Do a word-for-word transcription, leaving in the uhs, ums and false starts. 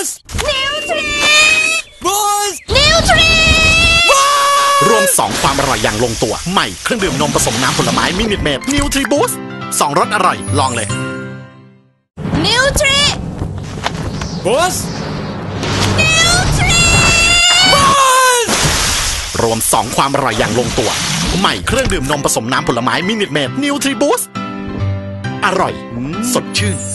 สนิวทรีบูสนิวทรีรวมสองความอร่อยอย่างลงตัวใหม่เครื่องดื่มนมผสมน้ำผลไม้มินิเมดนิวทรีบูสสองรสอร่อยลองเลยนิวทรีบูสนิวทรีบูสรวมสองความอร่อยอย่างลงตัวใหม่เครื่องดื่มนมผสมน้ำผลไม้มินิเมดนิวทรีบูสอร่อยสดชื่น